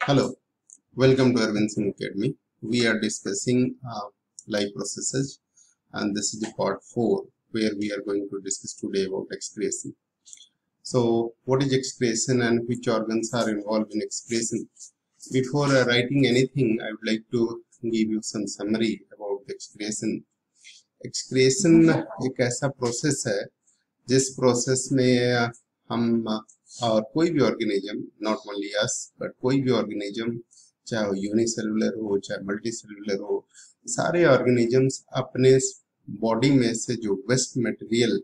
Hello, welcome to our Vincent Academy. We are discussing life processes, and this is the part 4 where we are going to discuss today about excretion. So, what is excretion and which organs are involved in excretion? Before writing anything, I would like to give you some summary about excretion. excretion एक ऐसा process है जिस process में हम और कोई भी organism, not only us but कोई भी ऑर्गेनिज्म, चाहे वो यूनिसेलुलर हो चाहे मल्टी सेलुलर हो, सारे ऑर्गेनिजम्स अपने बॉडी में से जो वेस्ट मटेरियल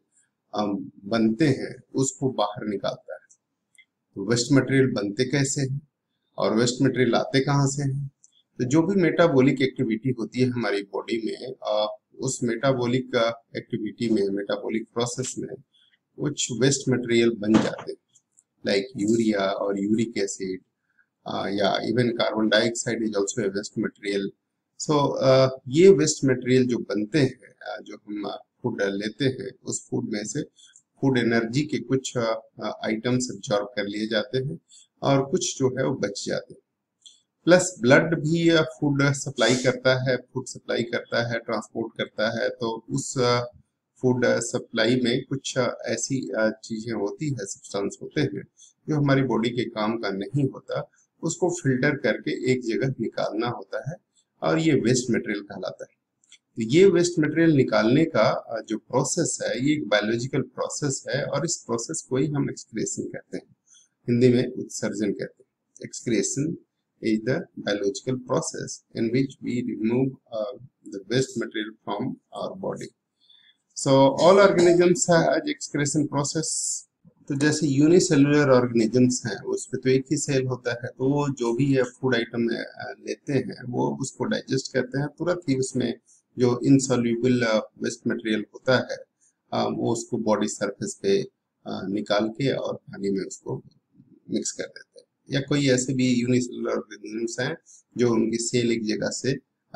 बनते हैं उसको बाहर निकालता है। तो वेस्ट मटेरियल बनते कैसे हैं और वेस्ट मटेरियल आते कहाँ से हैं? तो जो भी मेटाबॉलिक एक्टिविटी होती है हमारी बॉडी में, उस मेटाबॉलिक एक्टिविटी में, मेटाबॉलिक प्रोसेस में कुछ वेस्ट मटेरियल बन जाते हैं, लाइक यूरिया और यूरिक एसिड, या even carbon dioxide is also a waste material. So ये वेस्ट मटेरियल जो बनते हैं, जो हम फूड लेते हैं, उस फूड में से फूड एनर्जी के कुछ आइटम्स एब्जॉर्ब कर लिए जाते हैं और कुछ जो है वो बच जाते हैं। प्लस ब्लड भी फूड सप्लाई करता है, ट्रांसपोर्ट करता है। तो उस फूड सप्लाई में कुछ ऐसी चीजें होती है, सब्सटेंस होते हैं जो हमारी बॉडी के काम का नहीं होता, उसको फिल्टर करके एक जगह निकालना होता है और ये वेस्ट मटेरियल कहलाता है। तो ये वेस्ट मटेरियल निकालने का जो प्रोसेस है, ये एक बायोलॉजिकल प्रोसेस है और इस प्रोसेस को ही हम एक्सक्रीशन कहते हैं, हिंदी में उत्सर्जन कहते हैं। Excretion is the biological process in which we remove the waste material from our body. So all organisms have excretion process. तो जैसे यूनिसेलुलर ऑर्गेनिजम्स हैं, उस पे तो एक ही सेल होता है, तो वो जो भी फूड आइटम लेते हैं वो उसको डाइजेस्ट करते हैं, तुरंत ही उसमें जो इनसॉल्युबल वेस्ट मटेरियल होता है वो उसको बॉडी सरफेस पे निकाल के और पानी में उसको मिक्स कर देते हैं। या कोई ऐसे भी यूनिसेलुलर ऑर्गेनिजम्स हैं जो उनकी सेल एक जगह से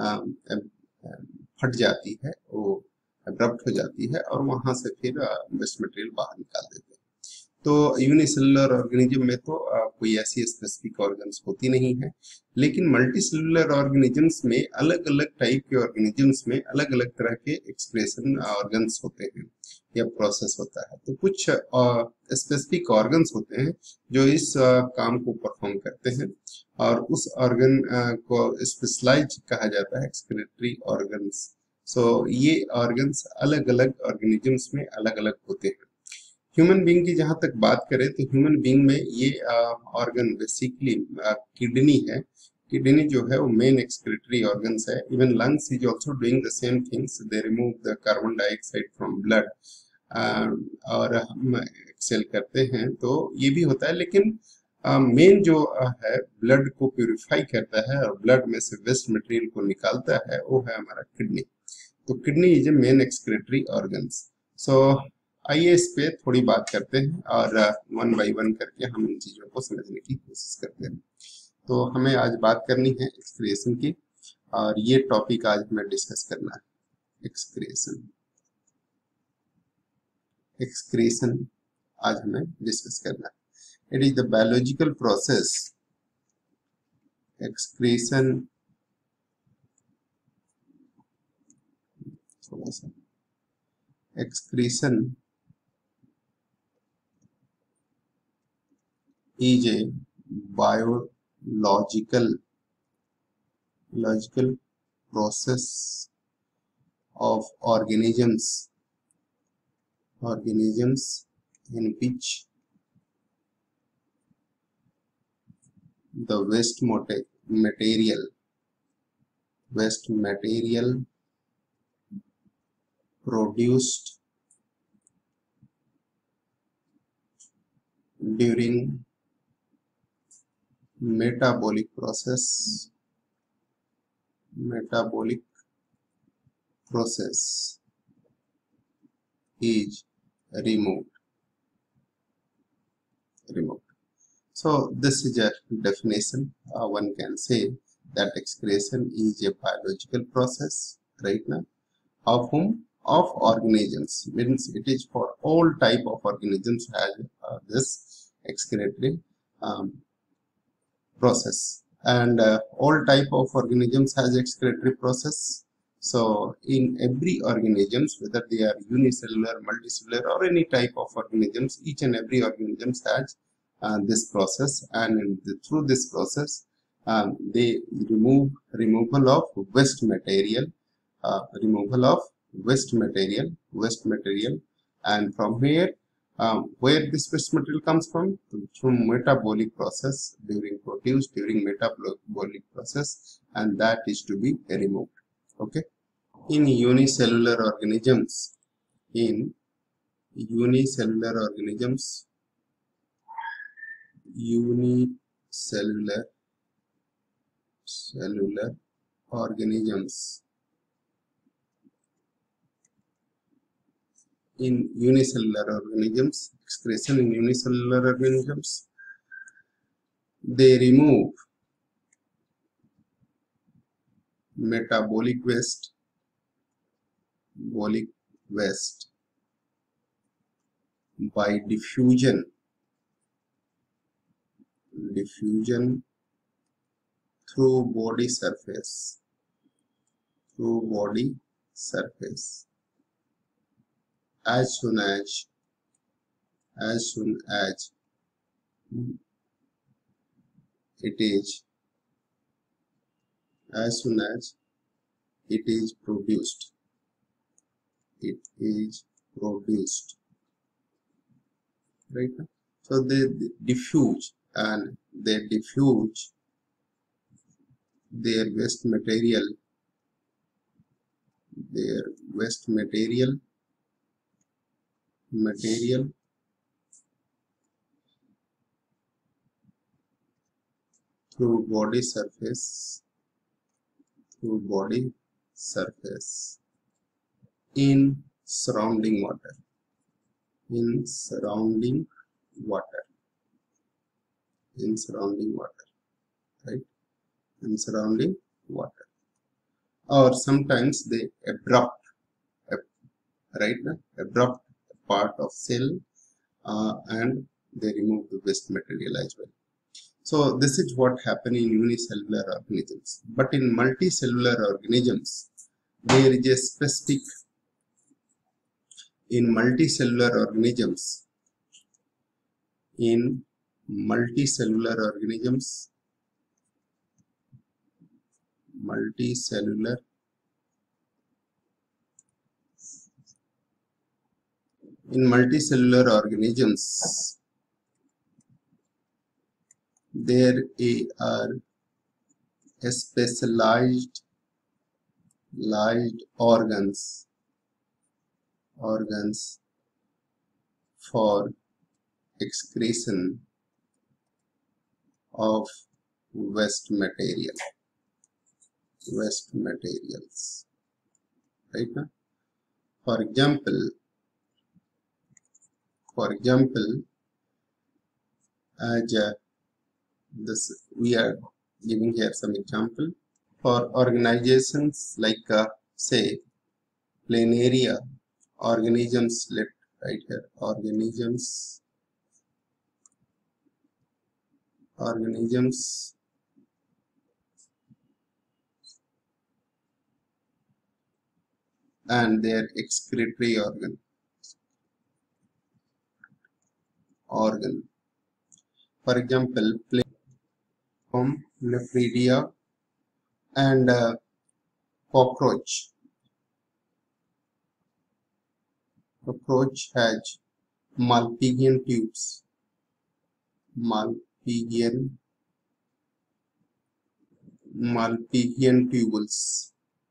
फट जाती है, वो अब्रप्ट हो जाती है और वहां से फिर वेस्ट मटेरियल बाहर निकाल देते हैं। तो यूनिसेलुलर ऑर्गेनिज्म में तो कोई ऐसी स्पेसिफिक ऑर्गन्स होती नहीं है, लेकिन मल्टी सेलुलर ऑर्गेनिजम्स में, अलग अलग टाइप के ऑर्गेनिजम्स में अलग अलग तरह के एक्सक्रेशन ऑर्गन्स होते हैं या प्रोसेस होता है। तो कुछ स्पेसिफिक ऑर्गन्स होते हैं जो इस काम को परफॉर्म करते हैं और उस ऑर्गन को स्पेशलाइज कहा जाता है, एक्सक्रेटरी ऑर्गन्स। सो ये ऑर्गन्स अलग अलग ऑर्गेनिजम्स में अलग अलग होते हैं। ह्यूमन बीइंग की जहां तक बात करें तो ह्यूमन बीइंग में ये ऑर्गन बेसिकली किडनी है। किडनी जो है वो मेन एक्सक्रेटरी ऑर्गन्स है। Even lungs is also doing the same things, they remove the carbon dioxide from blood और हम एक्सेल करते हैं, तो ये भी होता है। लेकिन मेन जो है ब्लड को प्यूरिफाई करता है और ब्लड में से वेस्ट मटेरियल को निकालता है, वो है हमारा किडनी। तो kidney is a main excretory organs. So आइए इस पे थोड़ी बात करते हैं और वन बाय वन करके हम इन चीजों को समझने की कोशिश करते हैं। तो हमें आज बात करनी है एक्सक्रिएशन की और ये टॉपिक आज हमें डिस्कस करना है, एक्सक्रिएशन। एक्सक्रिएशन आज हमें डिस्कस करना है। It is the biological process. Excretion थोड़ा सा excretion is a biological process of organisms in which the waste material produced during metabolic process is removed. So this is a definition. One can say that excretion is a biological process, right now, of whom? Of organisms, means it is for all type of organisms has this excretory process, and all type of organisms has excretory process. So in every organisms, whether they are unicellular, multicellular, or any type of organisms, each and every organisms has this process, and through this process they removal of waste material, waste material, and from here where this waste material comes from metabolic process during metabolic process, and that is to be removed. Okay, in unicellular organisms, in unicellular organisms, unicellular cellular organisms, in unicellular organisms, excretion in unicellular organisms, they remove metabolic waste, by diffusion through body surface, as soon as it is produced, right? So they diffuse, and they diffuse their waste material through body surface in surrounding water, right? In surrounding water, or sometimes they abrupt part of cell, and they remove the waste material as well. So this is what happen in unicellular organisms. But in multicellular organisms, there is a specific, in multicellular organisms, in multicellular organisms, there are specialized organs for excretion of waste materials, right? For example, as this we are giving here some example for organizations like say planaria organisms. Let write here organisms and their excretory organ. For example, from Nephridia and cockroach. Cockroach has Malpighian tubes. Malpighian tubules.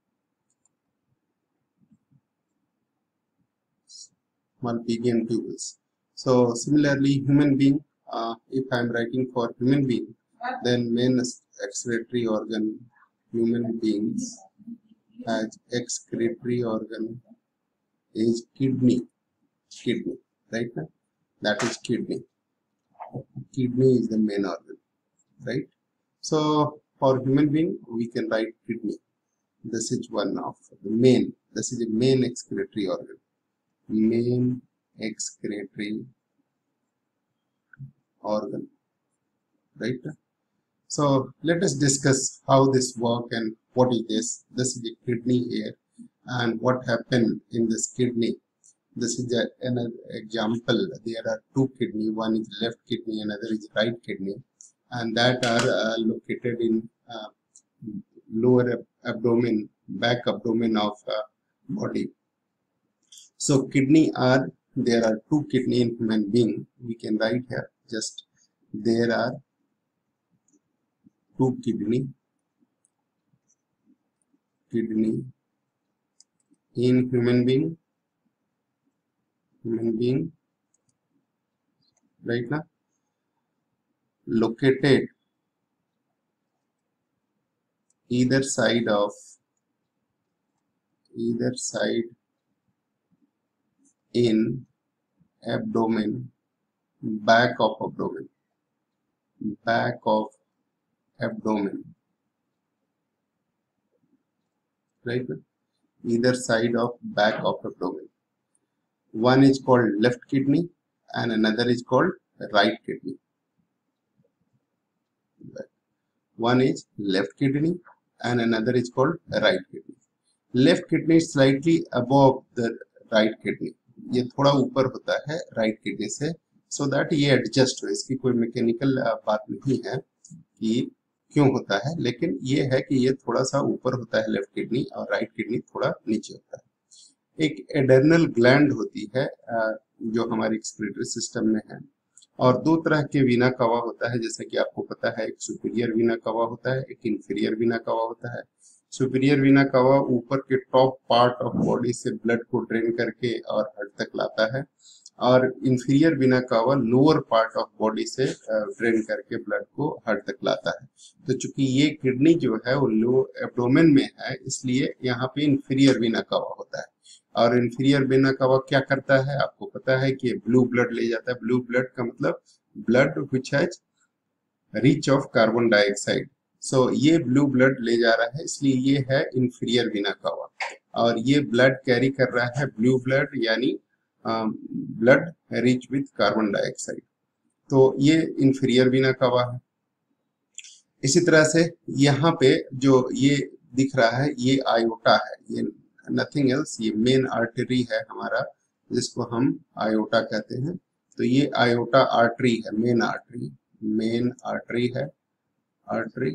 Malpighian tubules. So similarly, human being. If I am writing for human being, then main excretory organ human beings has excretory organ is kidney, right? That is kidney. Kidney is the main organ, right? So for human being, we can write kidney. This is one of the main. This is the main excretory organ. Main excretory organ, right? So let us discuss how this work and what is this. This is the kidney here, and what happened in this kidney. This is another example. There are two kidney. One is left kidney, another is right kidney, and that are located in lower abdomen, back abdomen of body. So kidney are, there are two kidney in human being. We can write here just there are two kidney in human being, right now, located either side in abdomen, back of abdomen, right now, either side of back of abdomen. One is called left kidney and another is called right kidney. One is left kidney and another is called right kidney. Left kidney is slightly above the right kidney. ये थोड़ा ऊपर होता है right kidney से, so that ये adjust हो. इसकी कोई मैकेनिकल बात नहीं है कि क्यों होता है, लेकिन ये है कि ये थोड़ा सा ऊपर होता है लेफ्ट किडनी और राइट किडनी थोड़ा नीचे होता है. एक एडर्नल ग्लैंड होती है जो हमारे एक्सक्रीटरी सिस्टम में है, और दो तरह के वीना कवा होता है, जैसा कि आपको पता है. एक सुपीरियर वीना कवा होता है, एक इंफीरियर वीना कवा होता है. सुपीरियर वीना कवा ऊपर के टॉप पार्ट ऑफ बॉडी से ब्लड को ड्रेन करके और हार्ट तक लाता है, और inferior vena cava lower part of body से ड्रेन करके ब्लड को हार्ट तक लाता है. तो चूंकि ये किडनी जो है वो लो एब्डोमेन में है, इसलिए यहाँ पे इंफीरियर वीना कवा होता है. और इंफीरियर वीना कवा क्या करता है, आपको पता है कि ब्लू ब्लड ले जाता है. ब्लू ब्लड का मतलब blood which has rich of carbon dioxide. So ये ब्लू ब्लड ले जा रहा है, इसलिए ये है इंफीरियर वीना कवा. और ये ब्लड कैरी कर रहा है ब्लू ब्लड, यानी blood rich with carbon dioxide. तो ये इंफीरियर वीना कवा है. इसी तरह से यहाँ पे जो ये दिख रहा है ये आयोटा है, ये नथिंग एल्स, ये मेन आर्टरी है हमारा, जिसको हम आयोटा कहते हैं. तो ये आयोटा आर्टरी है, मेन आर्टरी है, आर्टरी,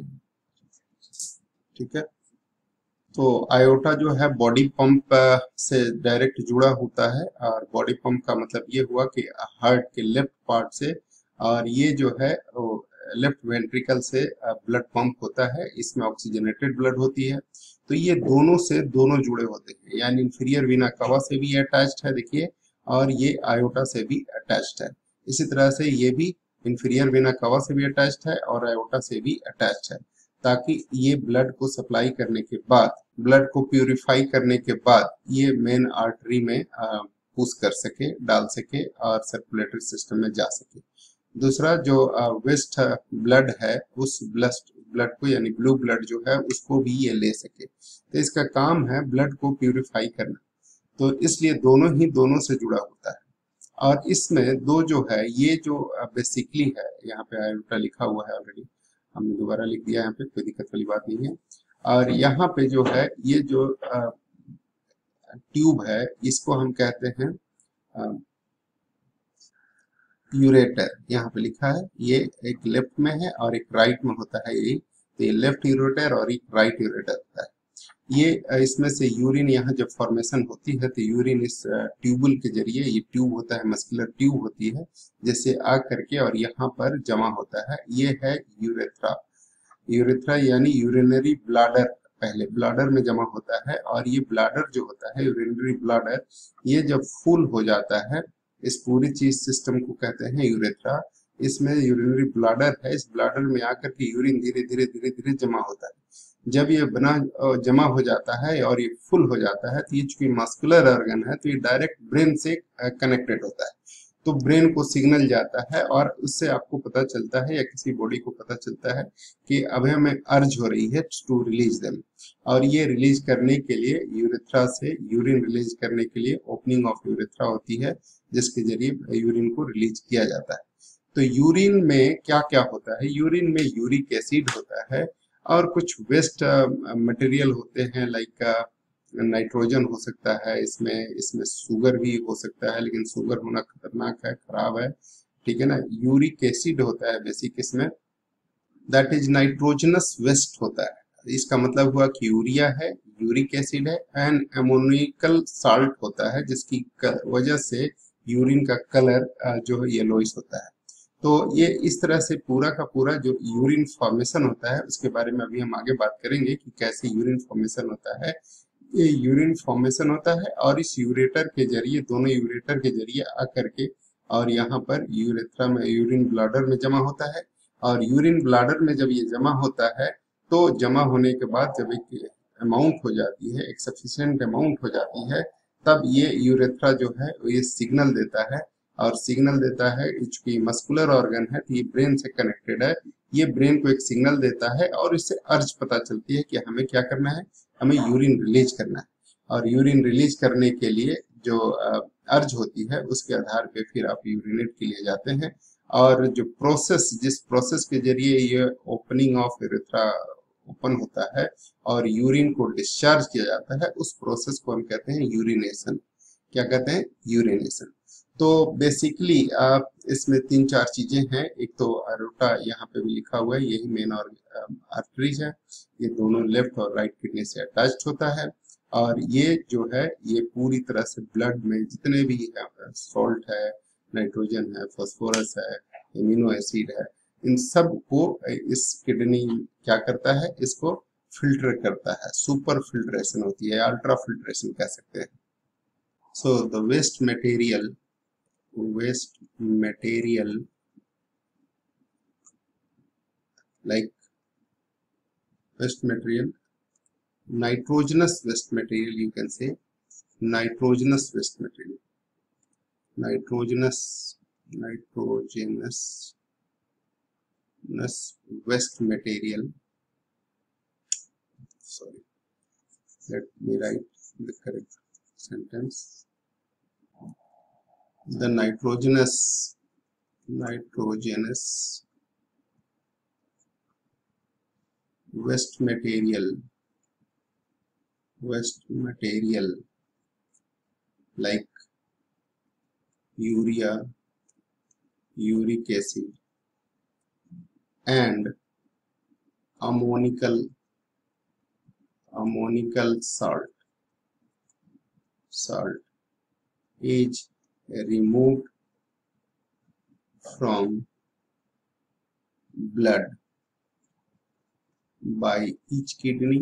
ठीक है. तो आयोटा जो है बॉडी पंप से डायरेक्ट जुड़ा होता है, और बॉडी पंप का मतलब ये हुआ कि हार्ट के लेफ्ट पार्ट से, और ये जो है लेफ्ट वेंट्रिकल से ब्लड पंप होता है, इसमें ऑक्सीजनेटेड ब्लड होती है. तो ये दोनों से दोनों जुड़े होते हैं, यानी इंफीरियर वीना कवा से भी अटैच्ड है, देखिए, और ये आयोटा से भी अटैच्ड है. इसी तरह से ये भी इंफीरियर वीना कवा से भी अटैच्ड है और आयोटा से भी अटैच्ड है, ताकि ये ब्लड को सप्लाई करने के बाद, ब्लड को प्यूरिफाई करने के बाद ये मेन आर्टरी में पुश कर सके, डाल सके और सर्कुलेटरी सिस्टम में जा सके. दूसरा जो वेस्ट ब्लड है, उस ब्लड को, यानी ब्लू ब्लड जो है, उसको भी ये ले सके. तो इसका काम है ब्लड को प्यूरिफाई करना. तो इसलिए दोनों से जुड़ा होता है. और इसमें दो जो है, ये जो बेसिकली है, यहाँ पे आयोटा लिखा हुआ है ऑलरेडी, हमने दोबारा लिख दिया, यहाँ पे कोई दिक्कत वाली बात नहीं है. और यहाँ पे जो है ये जो ट्यूब है, इसको हम कहते हैं यूरेटर. यहाँ पे लिखा है, ये एक लेफ्ट में है और एक राइट में होता है. ये तो ये लेफ्ट यूरेटर और एक राइट यूरेटर होता है. ये इसमें से यूरिन यहाँ जब फॉर्मेशन होती है, तो यूरिन इस ट्यूबुल के जरिए, ये ट्यूब होता है, मस्कुलर ट्यूब होती है, जैसे आ करके और यहाँ पर जमा होता है. ये है यूरेथ्रा यानी यूरिनरी ब्लाडर. पहले ब्लाडर में जमा होता है, और ये ब्लाडर जो होता है, यूरिनरी ब्लाडर, ये जब फुल हो जाता है, इस पूरी चीज सिस्टम को कहते हैं यूरेथ्रा. इसमें यूरिनरी ब्लाडर है, इस ब्लाडर में आकर के यूरिन धीरे धीरे जमा होता है. जब ये जमा हो जाता है और ये फुल हो जाता है, तो ये चूंकि मस्कुलर ऑर्गन है, तो ये डायरेक्ट ब्रेन से कनेक्टेड होता है. तो ब्रेन को सिग्नल जाता है, और उससे आपको पता चलता है, या किसी बॉडी को पता चलता है कि अब हमें अर्ज हो रही है टू रिलीज देम. और ये रिलीज करने के लिए यूरेथ्रा से यूरिन रिलीज करने के लिए ओपनिंग ऑफ यूरेथ्रा होती है, जिसके जरिए यूरिन को रिलीज किया जाता है. तो यूरिन में क्या क्या होता है? यूरिन में यूरिक एसिड होता है और कुछ वेस्ट मटेरियल होते हैं, लाइक नाइट्रोजन हो सकता है, इसमें इसमें शुगर भी हो सकता है, लेकिन शुगर होना खतरनाक है, खराब है, ठीक है ना। यूरिक एसिड होता है बेसिक इसमें, दैट इज नाइट्रोजनस वेस्ट होता है। इसका मतलब हुआ कि यूरिया है, यूरिक एसिड है, एंड एमोनिकल साल्ट होता है, जिसकी वजह से यूरिन का कलर जो है येलोइश होता है। तो ये इस तरह से पूरा का पूरा जो यूरिन फॉर्मेशन होता है उसके बारे में अभी हम आगे बात करेंगे कि कैसे यूरिन फॉर्मेशन होता है। ये यूरिन फॉर्मेशन होता है और इस यूरेटर के जरिए, दोनों यूरेटर के जरिए आकर के और यहाँ पर यूरेथ्रा में, यूरिन ब्लाडर में जमा होता है। और यूरिन ब्लाडर में जब ये जमा होता है तो जमा होने के बाद जब एक अमाउंट हो जाती है, एक सफिशिएंट अमाउंट हो जाती है, तब ये यूरेथ्रा जो है ये सिग्नल देता है। और सिग्नल देता है, चूंकि मस्कुलर ऑर्गन है तो ये ब्रेन से कनेक्टेड है, ये ब्रेन को एक सिग्नल देता है और इससे अर्ज पता चलती है कि हमें क्या करना है, हमें यूरिन रिलीज करना है। और यूरिन रिलीज करने के लिए जो अर्ज होती है उसके आधार पे फिर आप यूरिनेट के लिए जाते हैं। और जो प्रोसेस, जिस प्रोसेस के जरिए ये ओपनिंग ऑफ यूरेथ्रा ओपन होता है और यूरिन को डिस्चार्ज किया जाता है, उस प्रोसेस को हम कहते हैं यूरिनेशन। क्या कहते हैं? यूरिनेशन। तो बेसिकली आप इसमें तीन चार चीजें हैं। एक तो अरोटा यहाँ पे भी लिखा हुआ है, यही मेन और आर्टरीज है, ये दोनों लेफ्ट और राइट किडनी से अटैच्ड होता है। और ये जो है ये पूरी तरह से ब्लड में जितने भी सॉल्ट है, नाइट्रोजन है, फास्फोरस है, एमिनो एसिड है, इन सब को इस किडनी क्या करता है, इसको फिल्टर करता है। सुपर फिल्ट्रेशन होती है, अल्ट्रा फिल्ट्रेशन कह सकते हैं। So the waste material like waste material, nitrogenous waste material, you can say nitrogenous waste material, nitrogenous waste material, sorry, let me write the correct sentence. The nitrogenous waste material like urea, uric acid and ammonical salt is removed from blood by each kidney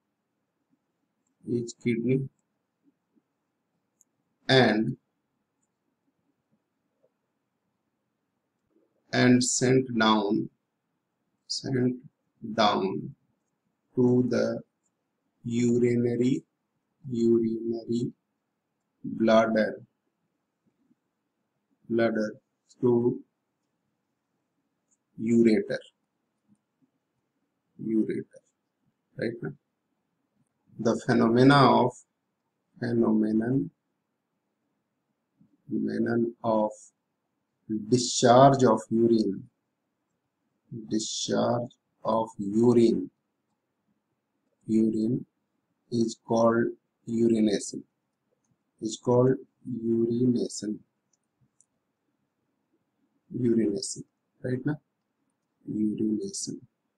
and sent down to the urinary bladder through ureter, right now. The phenomenon of discharge of urine is called urination. Right now, urination.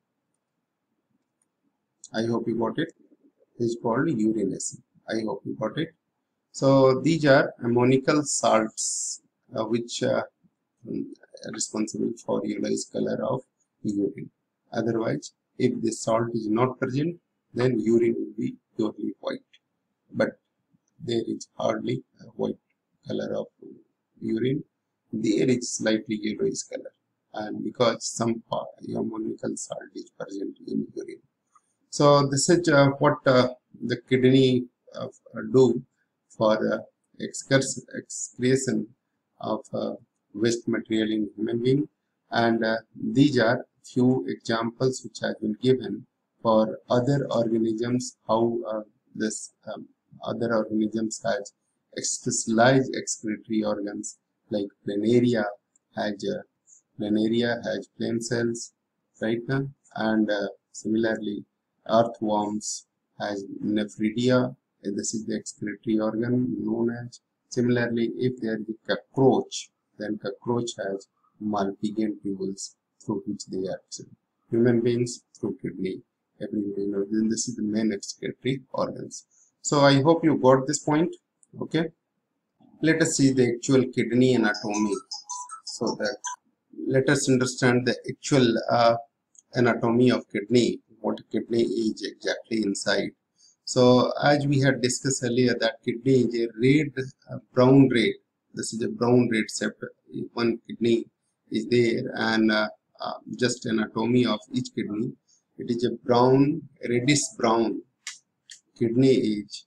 I hope you got it. Is called urination. I hope you got it. So these are ammonical salts which are responsible for yellowish color of urine. Otherwise, if the salt is not present, then urine will be purely white. But there is hardly a white color of urine. There is slightly yellowish color, and because some ammonical salt is present in urine. So this is what the kidney do for excretion of waste material in human being, and these are few examples which have been given for other organisms, how this other organisms has specialized excretory organs, like planaria has planaria has plain cells, right now, and similarly earthworms has nephridia. This is the excretory organ known as. Similarly, if there is a cockroach, then cockroach has Malpighian tubules through which they absorb. Human beings through kidney. Everybody knows. Then this is the main excretory organs. So I hope you got this point. Okay. Let us see the actual kidney anatomy. So that let us understand the actual anatomy of kidney. What kidney is exactly inside. So as we had discussed earlier, that kidney is a red, brown red. This is a brown red septum. One kidney is there, and just anatomy of each kidney. It is a brown, reddish brown. Kidney is,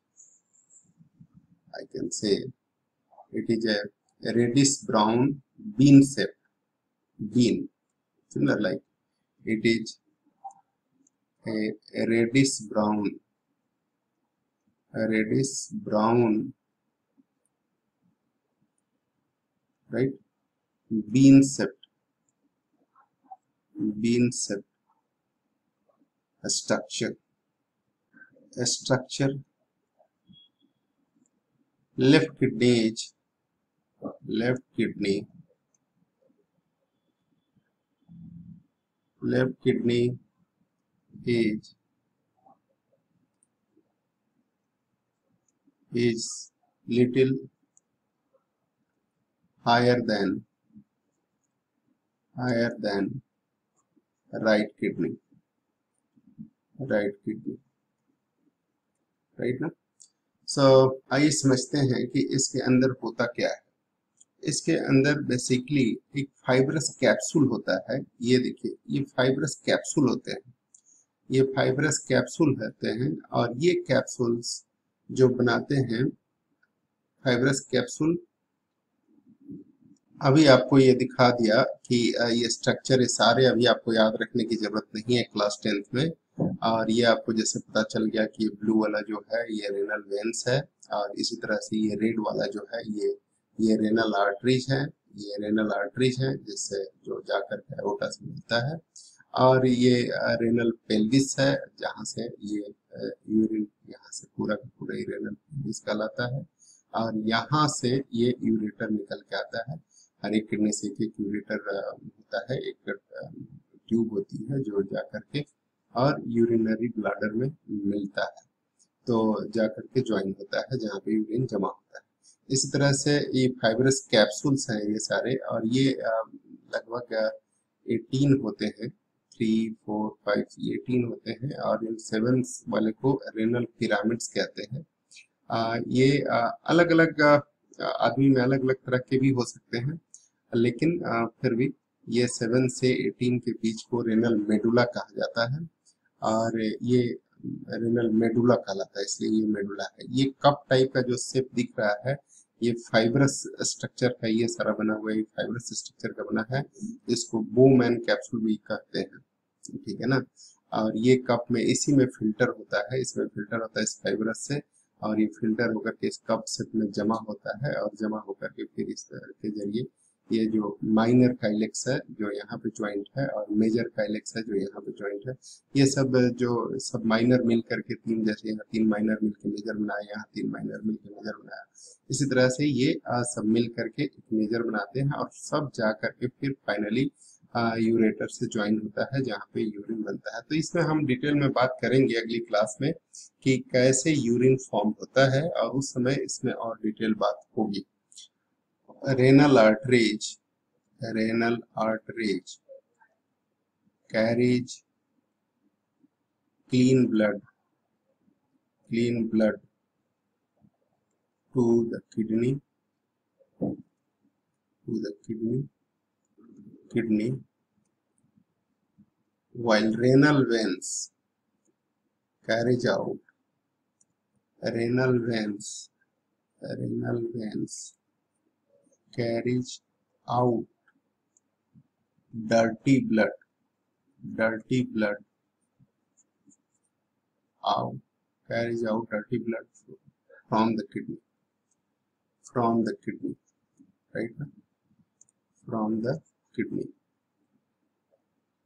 I can say, it is a reddish brown bean shape. Bean, similar like it is a reddish brown. A reddish brown, right? Bean shaped a structure. Left kidney is left kidney is little higher than right kidney, right ना. सो आइए समझते हैं कि इसके अंदर होता क्या है. इसके अंदर बेसिकली एक फाइब्रस कैप्सूल होता है. ये देखिए, ये फाइब्रस कैप्सूल होते हैं. ये फाइब्रस कैप्सूल होते हैं और ये कैप्सूल्स जो बनाते हैं फाइब्रस कैप्सूल, अभी आपको ये दिखा दिया कि ये स्ट्रक्चर ये सारे अभी आपको याद रखने की जरूरत नहीं है क्लास 10th में. और ये आपको जैसे पता चल गया कि ब्लू वाला जो है ये रेनल वेन्स है, और इसी तरह से ये रेड वाला जो है ये रेनल आर्टरीज है. ये रेनल आर्टरीज है जिससे जो जाकर के एओर्टा से मिलता है. और ये रेनल पेल्विस है जहाँ से ये यूरिन यहाँ से पूरा का पूरा रेनल पेल्विस कहलाता है. और यहाँ से ये यूरेटर निकल के आता है. हर एक किडनी से एक यूरेटर होता है, एक ट्यूब होती है जो जाकर के और यूरिनरी ब्लैडर में मिलता है, तो जाकर के ज्वाइन होता है जहाँ पे यूरिन जमा होता है. इसी तरह से ये फाइब्रस कैप्सूल्स हैं ये सारे, और ये लगभग 18 होते हैं. 3, 4, 5 ये 18 होते हैं, और इन 7 वाले को रेनल पिरामिड्स कहते हैं. ये अलग अलग आदमी में अलग अलग तरह के भी हो सकते हैं, लेकिन फिर भी ये 7 से 18 के बीच को रेनल मेडुला कहा जाता है. और ये रेनल मेडुला कहलाता है, इसलिए ये मेडुला है. ये कप टाइप का जो शेप दिख रहा है ये फाइब्रस स्ट्रक्चर का ये सारा बना हुआ है, फाइब्रस स्ट्रक्चर का बना है. इसको बोमैन कैप्सूल भी कहते हैं, ठीक है ना. और ये कप में इसी में फिल्टर होता है, इसमें फिल्टर होता है इस फाइब्रस से, और ये फिल्टर होकर के इस कप शेप में जमा होता है, और जमा होकर के फिर इस के जरिए ये जो माइनर काइलेक्स है जो यहाँ पे ज्वाइंट है, और मेजर काइलेक्स है जो यहाँ पे ज्वाइंट है, ये सब माइनर मिल करके 3, जैसे यहाँ 3 माइनर मिल के मेजर बनाया, यहाँ 3 माइनर मिल के मेजर बनाया, इसी तरह से ये सब मिल करके एक मेजर बनाते हैं, और सब जा करके फिर फाइनली यूरेटर से ज्वाइन होता है जहाँ पे यूरिन बनता है. तो इसमें हम डिटेल में बात करेंगे अगली क्लास में कि कैसे यूरिन फॉर्म होता है, और उस समय इसमें और डिटेल बात होगी. Renal arteries carries clean blood to the kidney, while renal veins carries out carries out dirty blood from the kidney, right? From the kidney.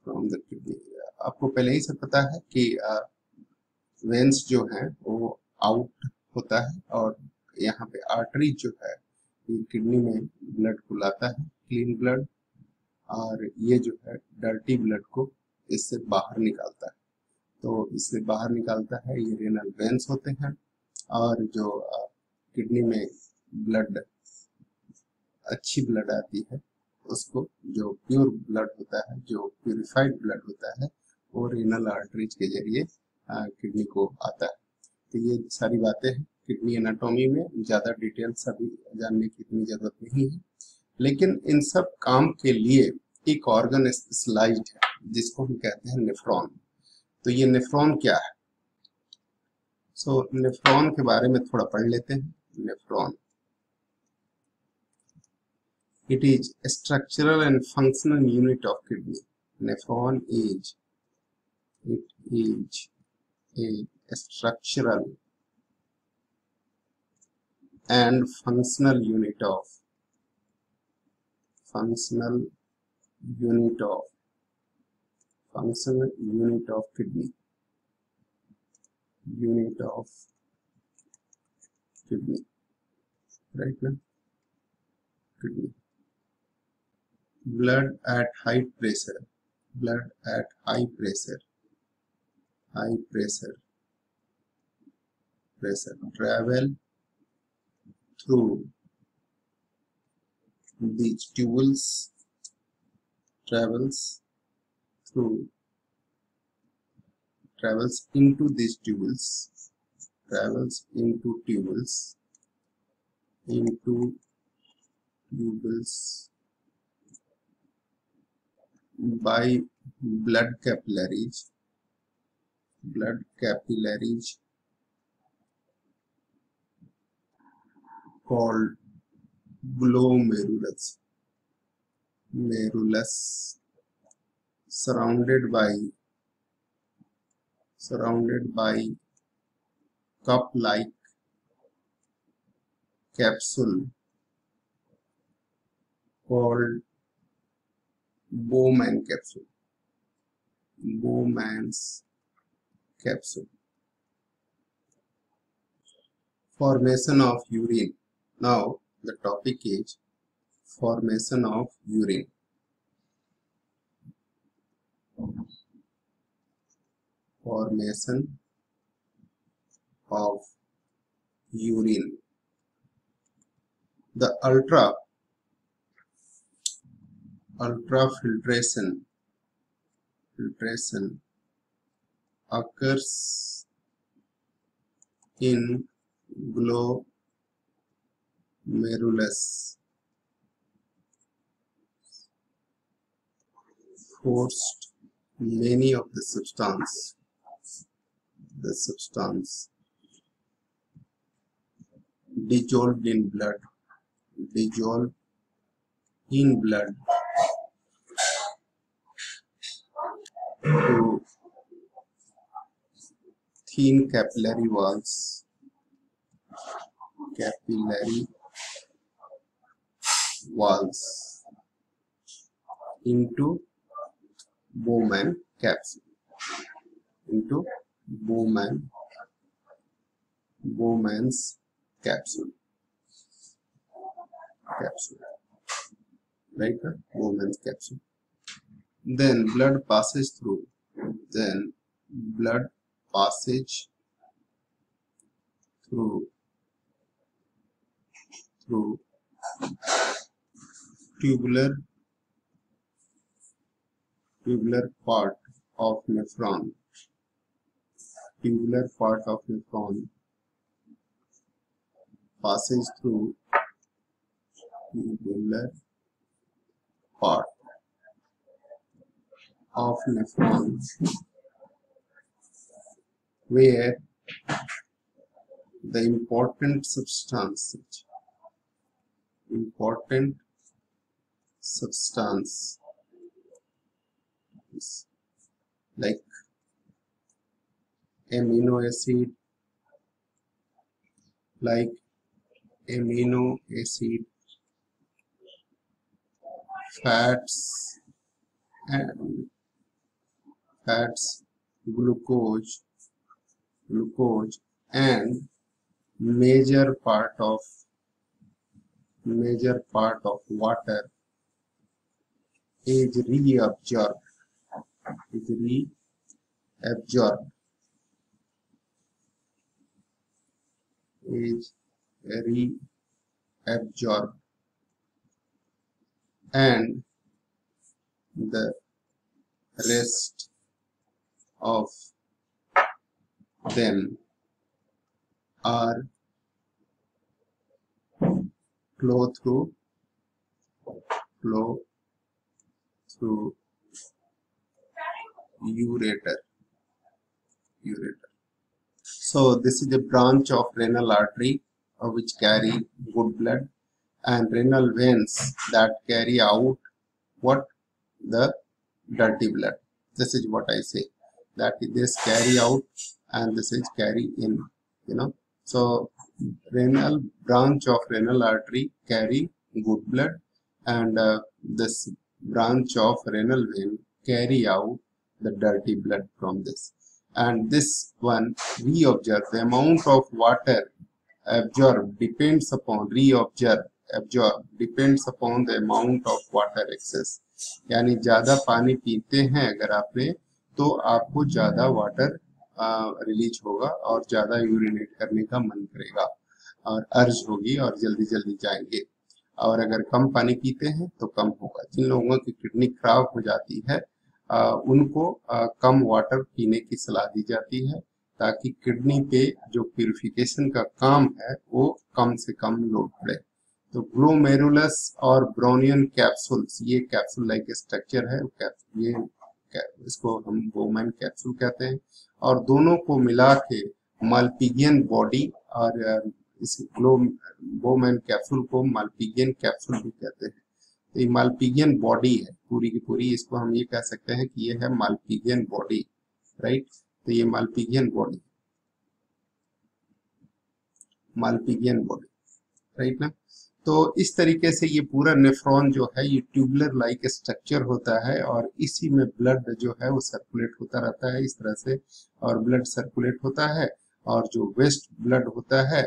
From the kidney. आपको पहले ही से पता है कि वेंस जो है वो आउट होता है और यहाँ पे आर्टरी जो है ये किडनी में ब्लड को लाता है, क्लीन ब्लड, और ये जो है डर्टी ब्लड को इससे बाहर निकालता है। तो इससे बाहर निकालता है, ये रेनल वेंस होते हैं। और जो किडनी में ब्लड, अच्छी ब्लड आती है, उसको जो प्योर ब्लड होता है, जो प्यूरिफाइड ब्लड होता है, वो रेनल आर्टरीज के जरिए किडनी को आता है। तो ये सारी बातें हैं किडनी एनाटॉमी में, ज़्यादा डिटेल्स अभी जानने की इतनी ज़रूरत नहीं है, लेकिन इन सब काम के लिए एक ऑर्गन स्पेशलाइज्ड है जिसको हम कहते हैं नेफ्रॉन। तो ये नेफ्रॉन क्या है? सो नेफ्रॉन के बारे में थोड़ा पढ़ लेते हैं। Nephron, it is a structural and functional unit of kidney. Nephron is a structural and functional unit of kidney. Right now, kidney. Blood at high pressure travel through these tubules, travels into these tubules, by blood capillaries called glomerulus, surrounded by cup-like capsule called Bowman's capsule. Formation of urine. Now the topic is formation of urine. Formation of urine. The ultrafiltration occurs in glomerulus forced many of the substance dissolved in blood to thin capillary walls into Bowman's capsule. Right? Bowman's capsule. Then blood passes through. Through tubular part of nephron. Passes through tubular part of nephron, where the important substances like amino acid, fats, and fats, glucose, and major part of water is reabsorbed, and the rest of them are flow through ureter. So this is a branch of renal artery which carry good blood, and renal veins that carry out what? The dirty blood. This is what I say, that this carry out and this is carry in, So renal branch of renal artery carry good blood, and this branch of renal vein carry out the dirty blood from this. And this one reabsorb, the amount of water absorbed depends upon absorb depends upon the amount of water excess. यानी ज्यादा पानी पीते हैं अगर आपने, तो आपको ज्यादा वाटर रिलीज होगा और ज्यादा यूरिनेट करने का मन करेगा और अर्ज होगी और जल्दी जल्दी जाएंगे। और अगर कम पानी पीते हैं तो कम होगा। जिन लोगों की किडनी खराब हो जाती है उनको कम वाटर पीने की सलाह दी जाती है, ताकि किडनी पे जो प्यूरिफिकेशन का काम है वो कम से कम लोड पड़े। तो ग्लोमेरुलस और ब्रोनियन कैप्सूल्स, ये कैप्सूल लाइक स्ट्रक्चर है, ये इसको हम बोमैन कैप्सूल कहते हैं, और दोनों को मिला के मालपिगियन बॉडी, और इस बोमैन कैप्सूल को मालपिगियन कैप्सूल भी कहते हैं। तो ये मालपिगियन बॉडी है पूरी की पूरी, इसको हम ये कह सकते हैं कि ये है मालपिगियन बॉडी, राइट। तो ये मालपिगियन बॉडी, राइट ना। तो इस तरीके से ये पूरा नेफ्रॉन जो है ये ट्यूबुलर लाइक स्ट्रक्चर होता है, और इसी में ब्लड जो है वो सर्कुलेट होता रहता है इस तरह से, और ब्लड सर्कुलेट होता है, और जो वेस्ट ब्लड होता है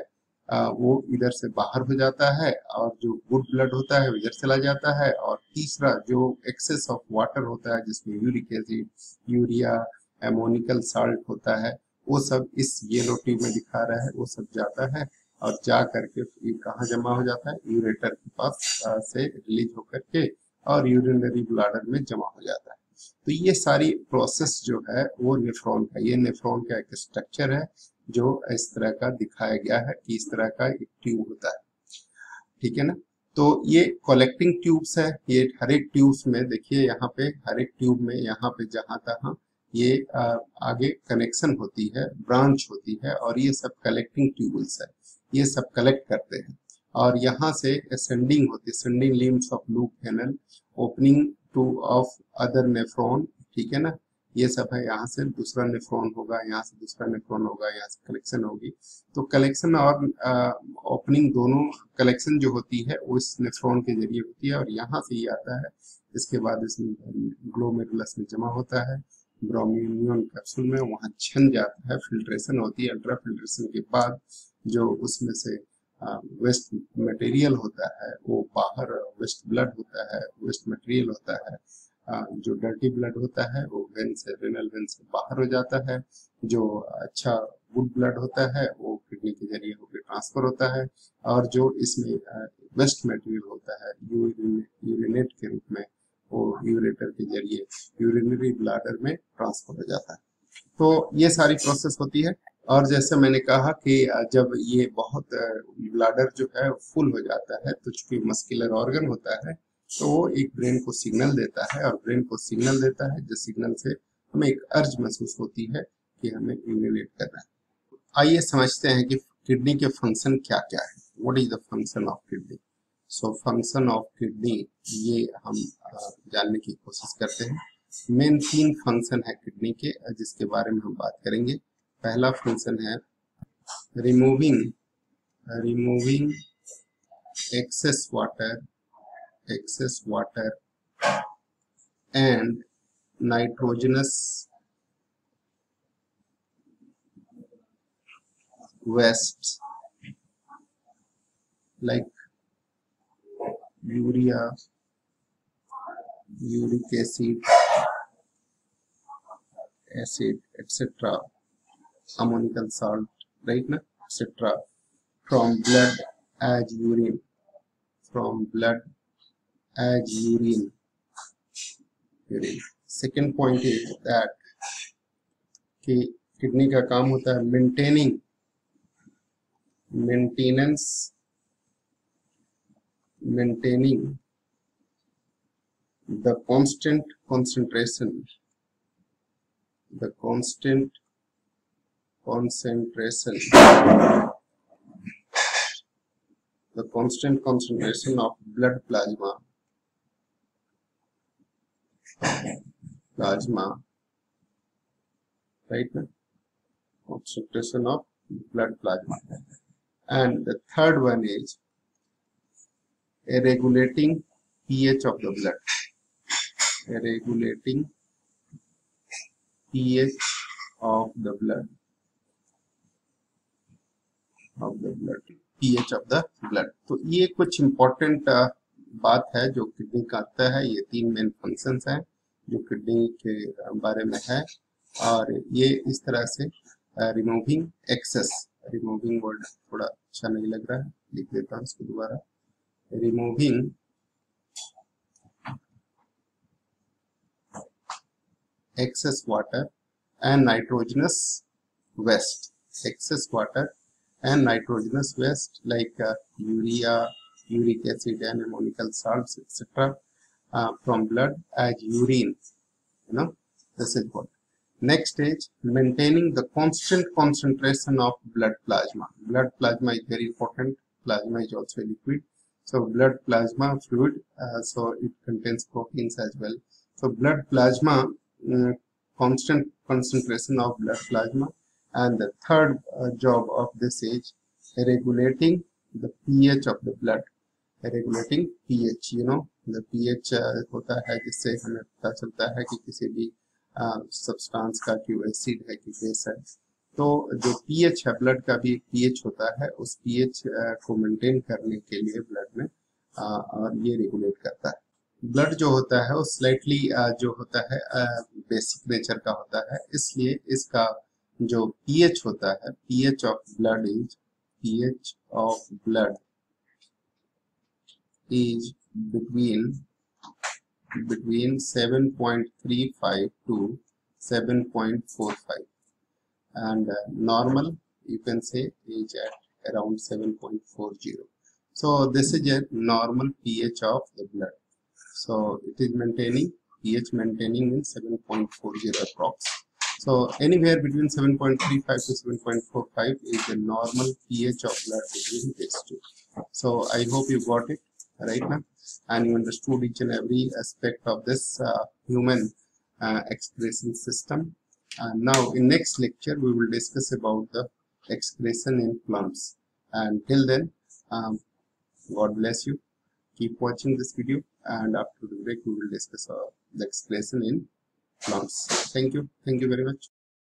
वो इधर से बाहर हो जाता है, और जो गुड ब्लड होता है वो इधर चला जाता है। और तीसरा जो एक्सेस ऑफ वाटर होता है जिसमें uric acid, urea, ammoniacal salt होता है, वो सब इस येलो ट्यूब में दिखा रहा है, वो सब जाता है और जा करके ये कहाँ जमा हो जाता है? यूरेटर के पास से रिलीज होकर के और यूरिनरी ब्लैडर में जमा हो जाता है। तो ये सारी प्रोसेस जो है वो नेफ्रॉन का, ये नेफ्रॉन का एक स्ट्रक्चर है जो इस तरह का दिखाया गया है कि इस तरह का एक ट्यूब होता है, ठीक है ना। तो ये कलेक्टिंग ट्यूब्स है, ये हर एक ट्यूब्स में देखिए, यहाँ पे हर एक ट्यूब में यहाँ पे जहाँ तहाँ ये आगे कनेक्शन होती है, ब्रांच होती है, और ये सब कलेक्टिंग ट्यूब्स है, ये सब कलेक्ट करते हैं। और यहाँ से असेंडिंग होती है, ascending limbs of loop canal, opening to of other nephron, ठीक है ना। ये सब है, यहाँ से दूसरा नेफ्रॉन होगा, यहाँ से दूसरा नेफ्रॉन होगा, यहाँ से कलेक्शन होगी। तो कलेक्शन और ओपनिंग दोनों, कलेक्शन जो होती है वो इस नेफ्रॉन के जरिए होती है, और यहाँ से ये आता है, इसके बाद इसमें ग्लोमेरुलस में जमा होता है, ब्रोमिनियन कैप्सूल में, वहाँ छन जाता है, फिल्ट्रेशन होती है, अल्ट्रा फिल्ट्रेशन के बाद जो उसमें से वेस्ट मटेरियल होता है वो बाहर, वेस्ट ब्लड होता है, वेस्ट मटेरियल होता है, जो डर्टी ब्लड होता है वो वेन से, रेनल वेन से बाहर हो जाता है, जो अच्छा गुड ब्लड होता है वो किडनी के जरिए होकर ट्रांसफर होता है, और जो इसमें वेस्ट मटेरियल होता है यूरिनेट के रूप में वो यूरेटर के जरिए यूरिनरी ब्लैडर में ट्रांसफर हो जाता है। तो ये सारी प्रोसेस होती है। और जैसे मैंने कहा कि जब ये बहुत ब्लैडर जो है फुल हो जाता है, तो चूंकि मस्कुलर ऑर्गन होता है तो वो एक ब्रेन को सिग्नल देता है, और ब्रेन को सिग्नल देता है, जिस सिग्नल से हमें एक अर्ज महसूस होती है कि हमें यूरिनेट करना है। आइए समझते हैं कि किडनी के फंक्शन क्या क्या है। What is the function of kidney? So function of kidney ये हम जानने की कोशिश करते हैं। मेन 3 फंक्शन है किडनी के, जिसके बारे में हम बात करेंगे। पहला फंक्शन है removing excess water and nitrogenous wastes like urea, uric acid, etc., ammonical salt, right now, etc., from blood as urine, from blood as urine. Second point is that कि किडनी का काम होता है maintaining the constant concentration of blood plasma right now, concentration of blood plasma. And the third one is a regulating pH of the blood, pH of the blood, pH of the blood. तो ये कुछ important बात है जो kidney करता है. ये 3 main functions हैं जो किडनी के बारे में है, और ये इस तरह से रिमूविंग वर्ड थोड़ा अच्छा नहीं लग रहा है, लिख देता हूँ इसको दोबारा. Removing excess water and nitrogenous waste, like urea, uric acid and ammonical salts, etc., from blood as urine. This is what. Next is maintaining the constant concentration of blood plasma. Blood plasma is very important. Plasma is also liquid. So blood plasma fluid, so it contains proteins as well. So blood plasma, constant concentration of blood plasma. And the third job of this is regulating the pH of the blood. Regulating pH, the pH होता है जिससे हमें पता चलता है कि किसी भी सब्सटेंस का कि एसिड है कि बेस है. तो जो पीएच है, ब्लड का भी एक पीएच होता है, उस पीएच को मेंटेन करने के लिए ब्लड में और ये रेगुलेट करता है. ब्लड जो होता है वो स्लाइटली जो होता है बेसिक नेचर का होता है, इसलिए इसका जो पीएच होता है, pH of blood is between 7.35 to 7.45, and normal you can say is at around 7.40. so this is a normal pH of the blood. So it is pH maintaining in 7.40 approx. So anywhere between 7.35 to 7.45 is the normal pH of blood between these two. So I hope you got it right now, and you understood each and every aspect of this human excretion system. And now in next lecture we will discuss about the excretion in plums. And till then, God bless you. Keep watching this video, and after the break we will discuss the excretion in plums. Thank you very much.